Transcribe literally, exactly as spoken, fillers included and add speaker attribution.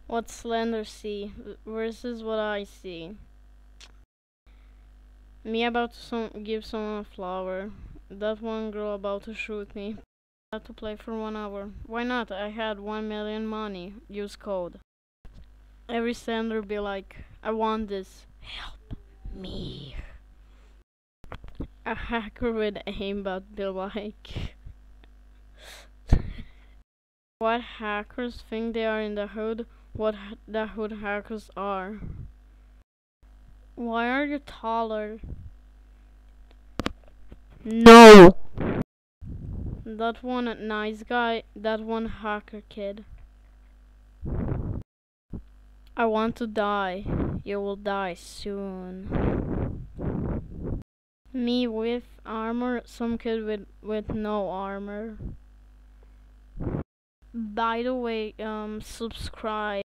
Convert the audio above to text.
Speaker 1: What Slender see versus what I see. Me about to some give someone a flower. That one girl about to shoot me. I had to play for one hour. Why not? I had one million money. Use code. Every Slender be like, I want this. Help me. A hacker with aimbot be like, what hackers think they are in the hood? What ha the hood hackers are? Why are you taller? No! That one nice guy, that one hacker kid. I want to die. You will die soon. Me with armor, some kid with, with no armor. By the way, um, subscribe.